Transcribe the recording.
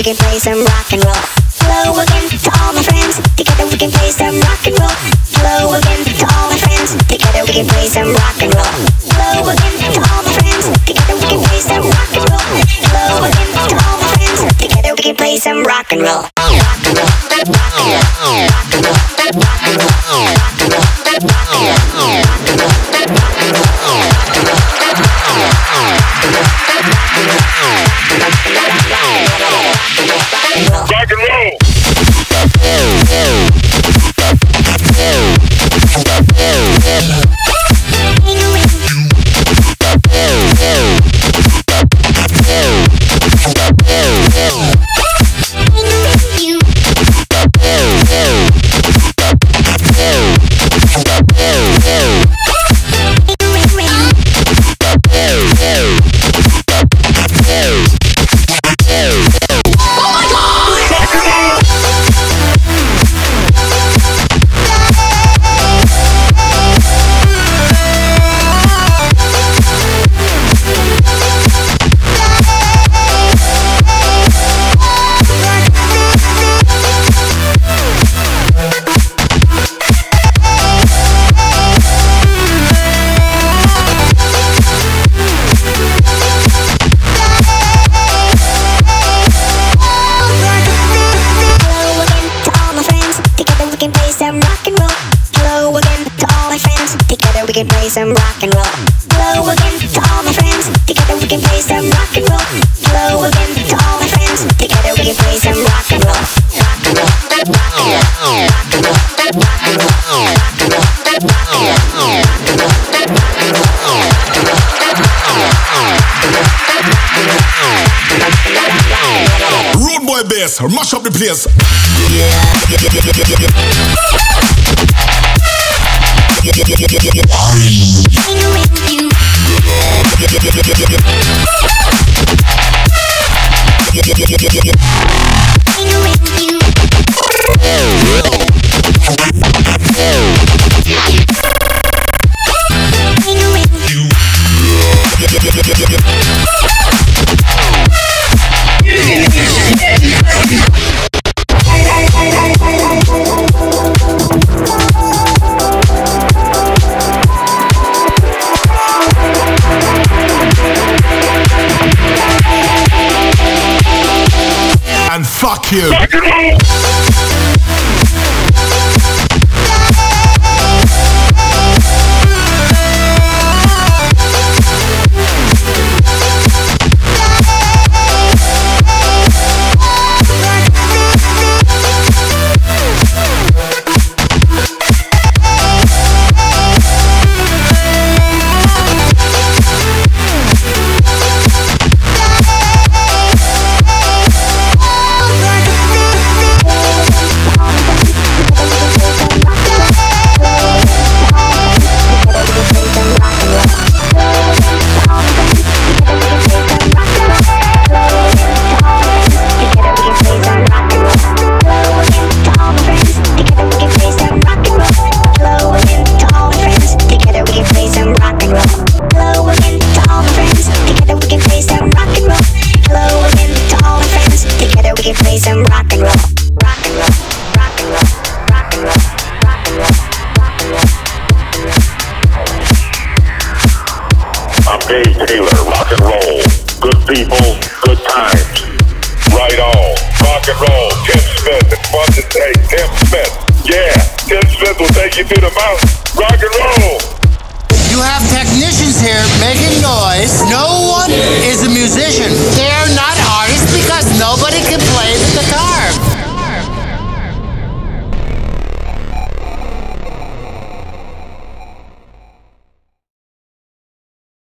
can play some rock and roll. Hello again to all my friends. Together we can play some rock and roll. Hello again to all my friends. Together we can play some rock and roll. Hello again to all my friends. Together we can play some rock and roll. Hello again to all my friends. Together we can play some rock and roll. Rock and roll. Rock and roll. Rock and roll. Rock and roll. Rock and roll. Rock and roll. Rock and roll. We can play some rock and roll. Hello again to all my friends. Together we can play some rock and roll. Hello again to all my friends. Together we can play some rock and roll. Rock and roll. Rock and roll. Rock and roll. Rock and roll. Rock and roll. Rock and roll. Road boy bass, mash up the place. And fuck you. Dave Taylor, rock and roll. Good people, good times. Right on. Rock and roll. Tim Smith. It's fun to say Tim Smith. Yeah, Tim Smith will take you to the mountain.